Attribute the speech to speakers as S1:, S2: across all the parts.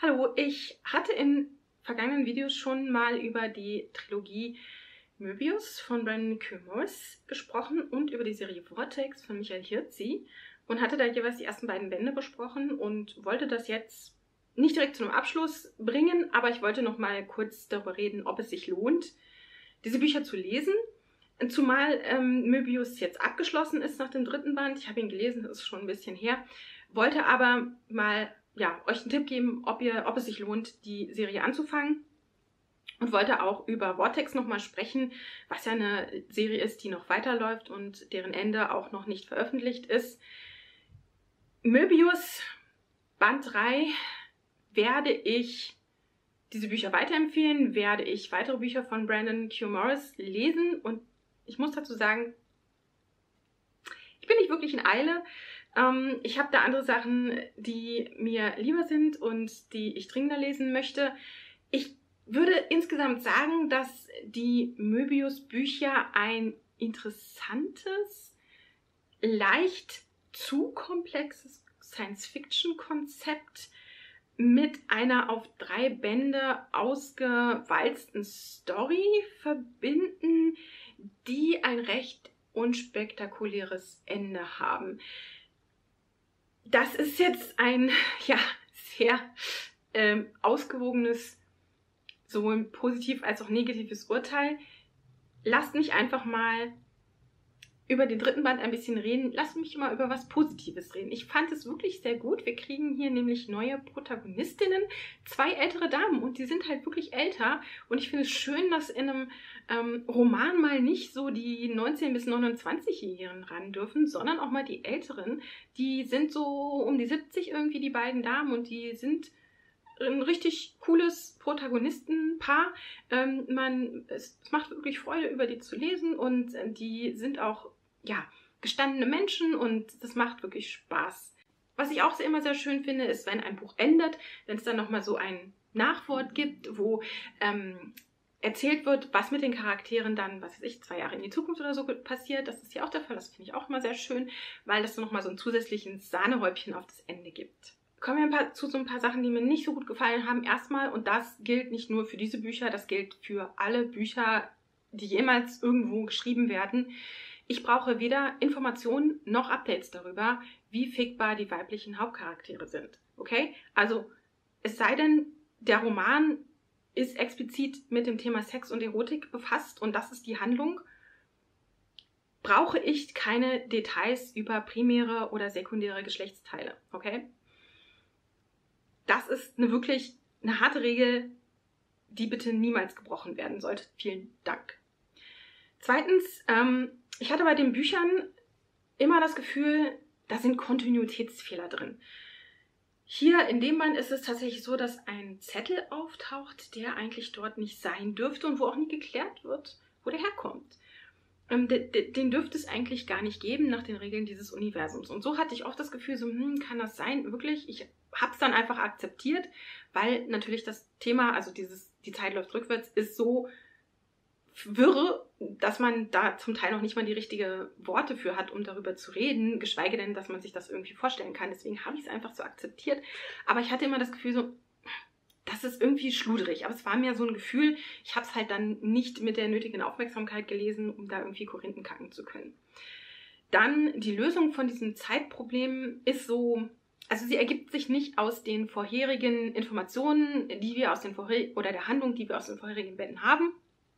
S1: Hallo, ich hatte in vergangenen Videos schon mal über die Trilogie Möbius von Brandon Q. Morris gesprochen und über die Serie Vortex von Michael Hirzi und hatte da jeweils die ersten beiden Bände besprochen und wollte das jetzt nicht direkt zu einem Abschluss bringen, aber ich wollte noch mal kurz darüber reden, ob es sich lohnt, diese Bücher zu lesen. Zumal Möbius jetzt abgeschlossen ist nach dem dritten Band. Ich habe ihn gelesen, das ist schon ein bisschen her. Wollte aber mal euch einen Tipp geben, ob es sich lohnt, die Serie anzufangen. Und wollte auch über Vortex nochmal sprechen, was ja eine Serie ist, die noch weiterläuft und deren Ende auch noch nicht veröffentlicht ist. Möbius Band 3 werde ich diese Bücher weiterempfehlen, werde ich weitere Bücher von Brandon Q. Morris lesen und ich muss dazu sagen, ich bin nicht wirklich in Eile. Ich habe da andere Sachen, die mir lieber sind und die ich dringender lesen möchte. Ich würde insgesamt sagen, dass die Möbius-Bücher ein interessantes, leicht zu komplexes Science-Fiction-Konzept mit einer auf 3 Bände ausgewalzten Story verbinden, die ein recht unspektakuläres Ende haben. Das ist jetzt ein sehr ausgewogenes, sowohl positiv als auch negatives Urteil. Lasst mich einfach mal über den dritten Band ein bisschen reden. Lasst mich mal über was Positives reden. Ich fand es wirklich sehr gut. Wir kriegen hier nämlich neue Protagonistinnen, 2 ältere Damen und die sind halt wirklich älter. Und ich finde es schön, dass in einem Roman mal nicht so die 19- bis 29-Jährigen ran dürfen, sondern auch mal die Älteren. Die sind so um die 70 irgendwie, die beiden Damen, und die sind ein richtig cooles Protagonistenpaar. Es macht wirklich Freude, über die zu lesen, und die sind auch gestandene Menschen und das macht wirklich Spaß. Was ich auch immer sehr schön finde, ist, wenn ein Buch endet, wenn es dann nochmal so ein Nachwort gibt, wo erzählt wird, was mit den Charakteren dann, 2 Jahre in die Zukunft oder so passiert. Das ist hier auch der Fall. Das finde ich auch immer sehr schön, weil das nochmal so ein zusätzliches Sahnehäubchen auf das Ende gibt. Kommen wir zu so ein paar Sachen, die mir nicht so gut gefallen haben. Erstmal, und das gilt nicht nur für diese Bücher, das gilt für alle Bücher, die jemals irgendwo geschrieben werden. Ich brauche weder Informationen noch Updates darüber, wie fickbar die weiblichen Hauptcharaktere sind. Okay? Also, es sei denn, der Roman ist explizit mit dem Thema Sex und Erotik befasst und das ist die Handlung, brauche ich keine Details über primäre oder sekundäre Geschlechtsteile. Okay? Das ist wirklich eine harte Regel, die bitte niemals gebrochen werden sollte. Vielen Dank. Zweitens, ich hatte bei den Büchern immer das Gefühl, da sind Kontinuitätsfehler drin. Hier in dem Band ist es tatsächlich so, dass ein Zettel auftaucht, der eigentlich dort nicht sein dürfte und wo auch nie geklärt wird, wo der herkommt. Den dürfte es eigentlich gar nicht geben nach den Regeln dieses Universums. Und so hatte ich oft das Gefühl, so, kann das sein? Wirklich? Ich habe es dann einfach akzeptiert, weil natürlich das Thema, also die Zeit läuft rückwärts, ist so wirre, dass man da zum Teil noch nicht mal die richtigen Worte für hat, um darüber zu reden, geschweige denn, dass man sich das irgendwie vorstellen kann. Deswegen habe ich es einfach so akzeptiert. Aber ich hatte immer das Gefühl, so, das ist irgendwie schludrig. Aber es war mir so ein Gefühl, ich habe es halt dann nicht mit der nötigen Aufmerksamkeit gelesen, um da irgendwie Korinthen kacken zu können. Dann die Lösung von diesem Zeitproblem ist so, also sie ergibt sich nicht aus den vorherigen Informationen, die wir aus den oder der Handlung, die wir aus den vorherigen Bänden haben.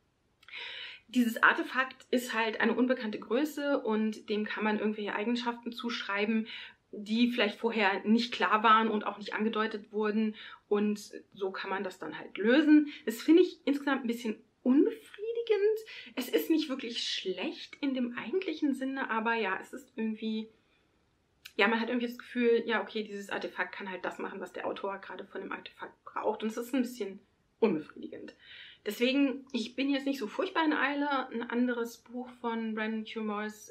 S1: Dieses Artefakt ist halt eine unbekannte Größe und dem kann man irgendwelche Eigenschaften zuschreiben, die vielleicht vorher nicht klar waren und auch nicht angedeutet wurden, und so kann man das dann halt lösen. Das finde ich insgesamt ein bisschen unbefriedigend. Es ist nicht wirklich schlecht in dem eigentlichen Sinne, aber ja, es ist irgendwie, man hat irgendwie das Gefühl, okay, dieses Artefakt kann halt das machen, was der Autor gerade von dem Artefakt braucht, und es ist ein bisschen unbefriedigend. Deswegen, ich bin jetzt nicht so furchtbar in Eile, ein anderes Buch von Brandon Q. Morris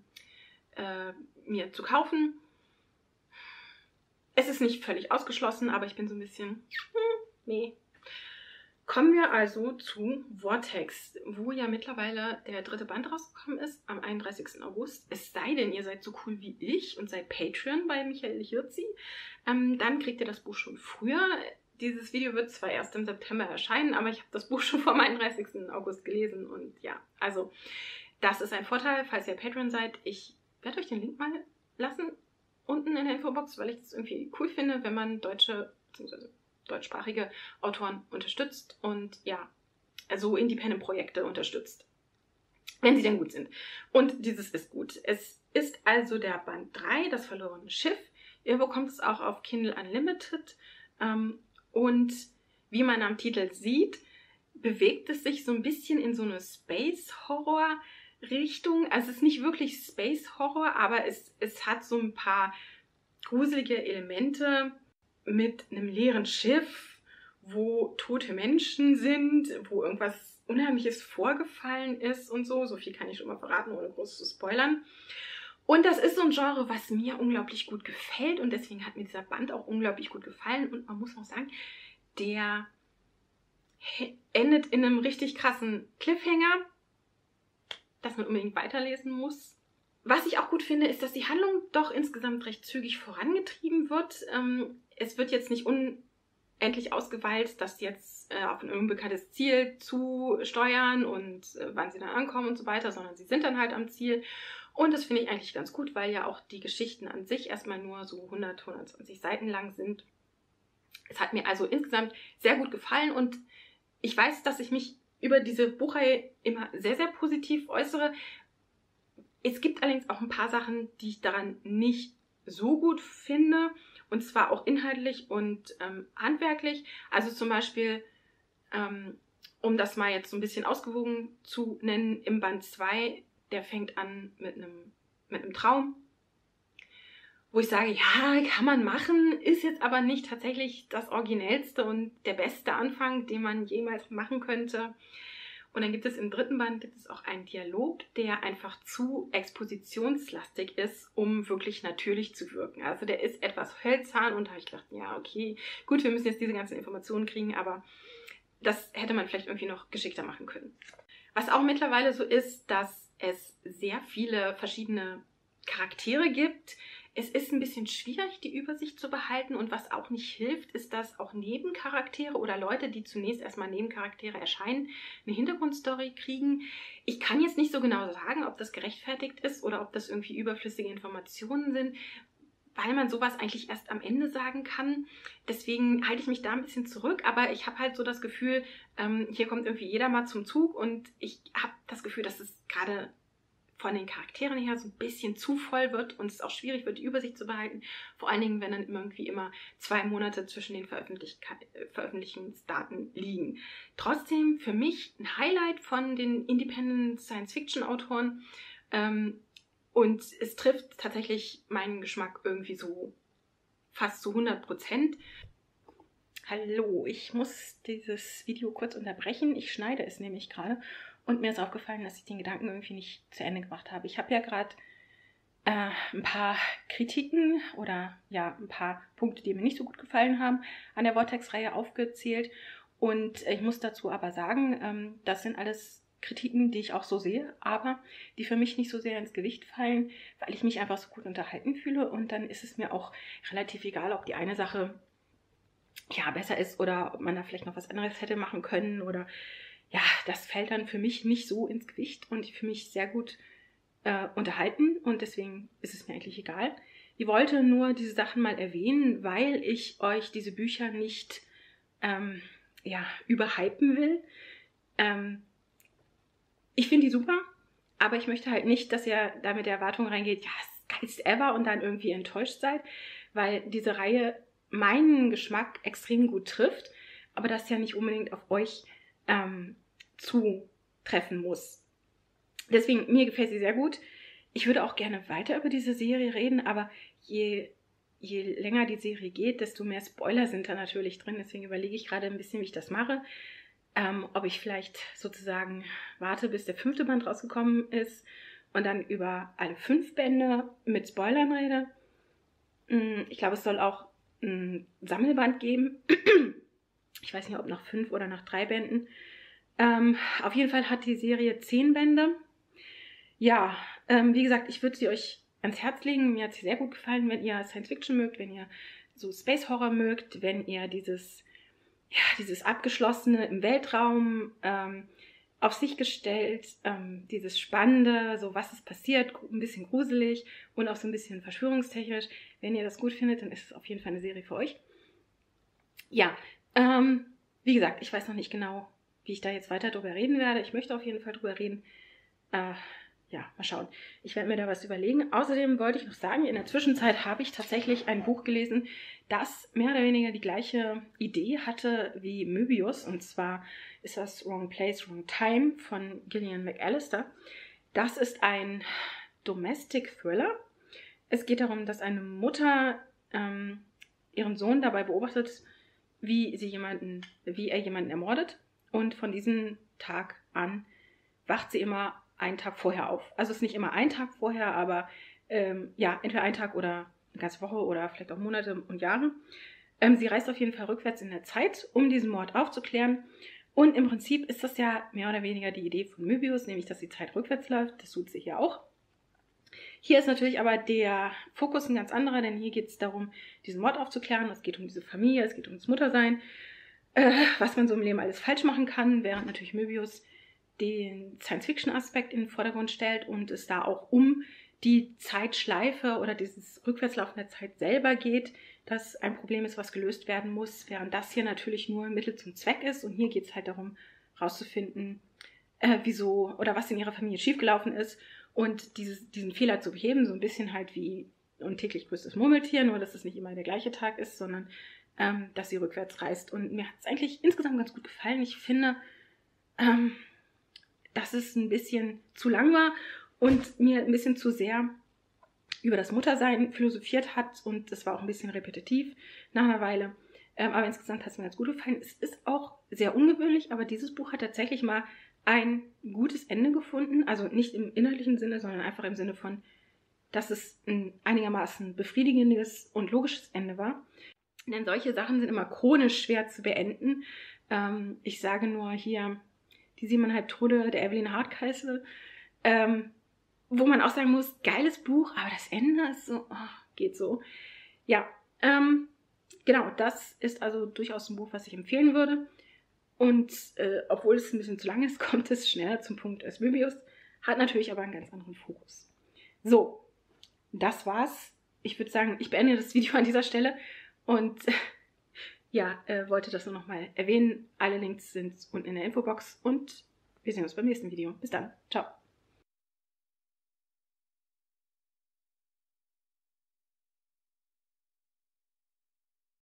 S1: mir zu kaufen. Es ist nicht völlig ausgeschlossen, aber ich bin so ein bisschen, nee. Kommen wir also zu Vortex, wo ja mittlerweile der 3. Band rausgekommen ist, am 31. August. Es sei denn, ihr seid so cool wie ich und seid Patreon bei Michael Hirzi, dann kriegt ihr das Buch schon früher. Dieses Video wird zwar erst im September erscheinen, aber ich habe das Buch schon vor meinem 31. August gelesen. Und ja, also das ist ein Vorteil, falls ihr Patreon seid. Ich werde euch den Link mal lassen unten in der Infobox, weil ich das irgendwie cool finde, wenn man deutsche bzw. deutschsprachige Autoren unterstützt und ja, also Independent-Projekte unterstützt, wenn sie denn gut sind. Und dieses ist gut. Es ist also der Band 3, das verlorene Schiff. Ihr bekommt es auch auf Kindle Unlimited. Und wie man am Titel sieht, bewegt es sich so ein bisschen in so eine Space-Horror-Richtung. Also es ist nicht wirklich Space-Horror, aber es hat so ein paar gruselige Elemente mit einem leeren Schiff, wo tote Menschen sind, wo irgendwas Unheimliches vorgefallen ist und so. So viel kann ich schon mal verraten, ohne groß zu spoilern. Und das ist so ein Genre, was mir unglaublich gut gefällt und deswegen hat mir dieser Band auch unglaublich gut gefallen. Und man muss auch sagen, der endet in einem richtig krassen Cliffhanger, dass man unbedingt weiterlesen muss. Was ich auch gut finde, ist, dass die Handlung doch insgesamt recht zügig vorangetrieben wird. Es wird jetzt nicht unendlich ausgeweilt, das jetzt auf ein unbekanntes Ziel zu steuern und wann sie dann ankommen und so weiter, sondern sie sind dann halt am Ziel. Und das finde ich eigentlich ganz gut, weil ja auch die Geschichten an sich erstmal nur so 100, 120 Seiten lang sind. Es hat mir also insgesamt sehr gut gefallen und ich weiß, dass ich mich über diese Buchreihe immer sehr, sehr positiv äußere. Es gibt allerdings auch ein paar Sachen, die ich daran nicht so gut finde. Und zwar auch inhaltlich und handwerklich. Also zum Beispiel, um das mal jetzt so ein bisschen ausgewogen zu nennen, im Band 2, der fängt an mit einem Traum, wo ich sage, ja, kann man machen, ist jetzt aber nicht tatsächlich das Originellste und der beste Anfang, den man jemals machen könnte. Und dann gibt es im 3. Band auch einen Dialog, der einfach zu expositionslastig ist, um wirklich natürlich zu wirken. Also der ist etwas hölzern und da habe ich gedacht, ja, okay, gut, wir müssen jetzt diese ganzen Informationen kriegen, aber das hätte man vielleicht irgendwie noch geschickter machen können. Was auch mittlerweile so ist, dass es sehr viele verschiedene Charaktere gibt. Es ist ein bisschen schwierig, die Übersicht zu behalten und was auch nicht hilft, ist, dass auch Nebencharaktere oder Leute, die zunächst erstmal Nebencharaktere erscheinen, eine Hintergrundstory kriegen. Ich kann jetzt nicht so genau sagen, ob das gerechtfertigt ist oder ob das irgendwie überflüssige Informationen sind, weil man sowas eigentlich erst am Ende sagen kann. Deswegen halte ich mich da ein bisschen zurück, aber ich habe halt so das Gefühl, hier kommt irgendwie jeder mal zum Zug und ich habe das Gefühl, dass es gerade von den Charakteren her so ein bisschen zu voll wird und es auch schwierig wird, die Übersicht zu behalten. Vor allen Dingen, wenn dann irgendwie immer 2 Monate zwischen den Veröffentlichungsdaten liegen. Trotzdem für mich ein Highlight von den Independent Science-Fiction-Autoren und es trifft tatsächlich meinen Geschmack irgendwie so fast zu 100%. Hallo, ich muss dieses Video kurz unterbrechen. Ich schneide es nämlich gerade. Und mir ist aufgefallen, dass ich den Gedanken irgendwie nicht zu Ende gebracht habe. Ich habe ja gerade ein paar Kritiken oder ja, ein paar Punkte, die mir nicht so gut gefallen haben, an der Vortex-Reihe aufgezählt. Und ich muss dazu aber sagen, das sind alles Kritiken, die ich auch so sehe, aber die für mich nicht so sehr ins Gewicht fallen, weil ich mich einfach so gut unterhalten fühle. Und dann ist es mir auch relativ egal, ob die eine Sache ja besser ist oder ob man da vielleicht noch was anderes hätte machen können oder ja, das fällt dann für mich nicht so ins Gewicht und ich fühle mich sehr gut unterhalten und deswegen ist es mir eigentlich egal. Ich wollte nur diese Sachen mal erwähnen, weil ich euch diese Bücher nicht überhypen will. Ich finde die super, aber ich möchte halt nicht, dass ihr da mit der Erwartung reingeht, ja, das geilste ever und dann irgendwie enttäuscht seid, weil diese Reihe meinen Geschmack extrem gut trifft, aber das ja nicht unbedingt auf euch zutreffen muss. Deswegen, mir gefällt sie sehr gut. Ich würde auch gerne weiter über diese Serie reden, aber je länger die Serie geht, desto mehr Spoiler sind da natürlich drin. Deswegen überlege ich gerade ein bisschen, wie ich das mache. Ob ich vielleicht sozusagen warte, bis der 5. Band rausgekommen ist und dann über alle 5 Bände mit Spoilern rede. Ich glaube, es soll auch ein Sammelband geben. Ich weiß nicht, ob nach 5 oder nach 3 Bänden. Auf jeden Fall hat die Serie 10 Bände. Ja, wie gesagt, ich würde sie euch ans Herz legen. Mir hat sie sehr gut gefallen, wenn ihr Science Fiction mögt, wenn ihr so Space Horror mögt, wenn ihr dieses ja, dieses Abgeschlossene im Weltraum, auf sich gestellt, dieses Spannende, so was ist passiert, ein bisschen gruselig und auch so ein bisschen verschwörungstechnisch. Wenn ihr das gut findet, dann ist es auf jeden Fall eine Serie für euch. Ja, wie gesagt, ich weiß noch nicht genau, wie ich da jetzt weiter drüber reden werde. Ich möchte auf jeden Fall drüber reden. Ja, mal schauen. Ich werde mir da was überlegen. Außerdem wollte ich noch sagen, in der Zwischenzeit habe ich tatsächlich ein Buch gelesen, das mehr oder weniger die gleiche Idee hatte wie Möbius. Und zwar ist das Wrong Place, Wrong Time von Gillian McAllister. Das ist ein Domestic Thriller. Es geht darum, dass eine Mutter ihren Sohn dabei beobachtet, wie er jemanden ermordet. Und von diesem Tag an wacht sie immer einen Tag vorher auf. Also es ist nicht immer ein Tag vorher, aber ja, entweder ein Tag oder eine ganze Woche oder vielleicht auch Monate und Jahre. Sie reist auf jeden Fall rückwärts in der Zeit, um diesen Mord aufzuklären. Und im Prinzip ist das ja mehr oder weniger die Idee von Möbius, nämlich dass die Zeit rückwärts läuft. Das tut sie hier auch. Hier ist natürlich aber der Fokus ein ganz anderer, denn hier geht es darum, diesen Mord aufzuklären. Es geht um diese Familie, es geht um das Muttersein, was man so im Leben alles falsch machen kann, während natürlich Möbius den Science-Fiction-Aspekt in den Vordergrund stellt und es da auch um die Zeitschleife oder dieses Rückwärtslaufen der Zeit selber geht, dass ein Problem ist, was gelöst werden muss, während das hier natürlich nur ein Mittel zum Zweck ist. Und hier geht es halt darum, herauszufinden, wieso oder was in ihrer Familie schiefgelaufen ist und diesen Fehler zu beheben, so ein bisschen halt wie und täglich grüßt das Murmeltier, nur dass es nicht immer der gleiche Tag ist, sondern dass sie rückwärts reist. Und mir hat es eigentlich insgesamt ganz gut gefallen. Ich finde, dass es ein bisschen zu lang war und mir ein bisschen zu sehr über das Muttersein philosophiert hat und es war auch ein bisschen repetitiv nach einer Weile. Aber insgesamt hat es mir ganz gut gefallen. Es ist auch sehr ungewöhnlich, aber dieses Buch hat tatsächlich mal ein gutes Ende gefunden. Also nicht im inhaltlichen Sinne, sondern einfach im Sinne von, dass es ein einigermaßen befriedigendes und logisches Ende war. Denn solche Sachen sind immer chronisch schwer zu beenden. Ich sage nur hier die 7,5 Tode der Evelyn Hardcastle, wo man auch sagen muss, geiles Buch, aber das Ende ist so, geht so. Ja, genau, das ist also durchaus ein Buch, was ich empfehlen würde. Und obwohl es ein bisschen zu lang ist, kommt es schneller zum Punkt als Möbius, hat natürlich aber einen ganz anderen Fokus. So, das war's. Ich würde sagen, ich beende das Video an dieser Stelle und ja, wollte das nur nochmal erwähnen. Alle Links sind unten in der Infobox und wir sehen uns beim nächsten Video. Bis dann. Ciao.